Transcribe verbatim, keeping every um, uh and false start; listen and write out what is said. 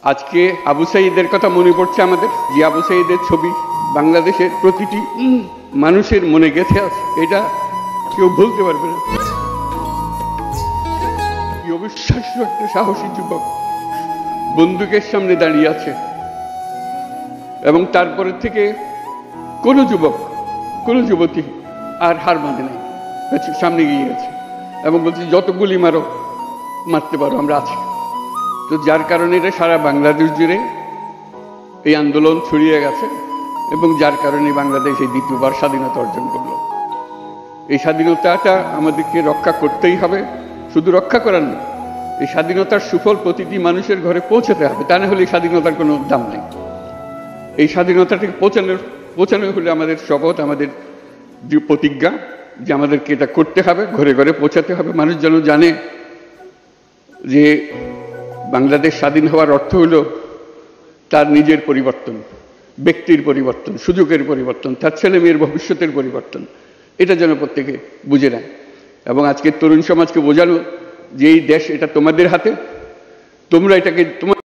আজকে আবু সাঈদের কথা মনে পড়ছে আমাদের, যে আবু সাঈদের ছবি বাংলাদেশের প্রতিটি মানুষের মনে গেঁথে আছে, এটা কেউ ভুলতে পারবে না। কি অবিশ্বাস্য একটা সাহসী যুবক বন্দুকের সামনে দাঁড়িয়ে আছে, এবং তারপরে থেকে কোনো যুবক কোনো যুবতী আর হার মানে নাই, সামনে গিয়ে গেছে এবং বলছে যত গুলি মারো, মারতে পারো, আমরা আছি। তো যার কারণে এটা সারা বাংলাদেশ জুড়ে এই আন্দোলন ছড়িয়ে গেছে, এবং যার কারণে বাংলাদেশ এই দ্বিতীয়বার স্বাধীনতা অর্জন করলো। এই স্বাধীনতাটা আমাদেরকে রক্ষা করতেই হবে, শুধু রক্ষা করার নয়, এই স্বাধীনতার সুফল প্রতিটি মানুষের ঘরে পৌঁছাতে হবে, তা না হলে এই স্বাধীনতার কোনো দাম নেই। এই স্বাধীনতাটাকে পৌঁছানোর পৌঁছানো হলে আমাদের শপথ, আমাদের যে প্রতিজ্ঞা যে আমাদেরকে এটা করতে হবে, ঘরে ঘরে পৌঁছাতে হবে। মানুষ যেন জানে যে বাংলাদেশ স্বাধীন হওয়ার অর্থ হলো তার নিজের পরিবর্তন, ব্যক্তির পরিবর্তন, সুযোগের পরিবর্তন, তার ছেলে মেয়ের ভবিষ্যতের পরিবর্তন। এটা যেন প্রত্যেকে বুঝে নেয়, এবং আজকের তরুণ সমাজকে বোঝানো যে এই দেশ এটা তোমাদের হাতে, তোমরা এটাকে তোমার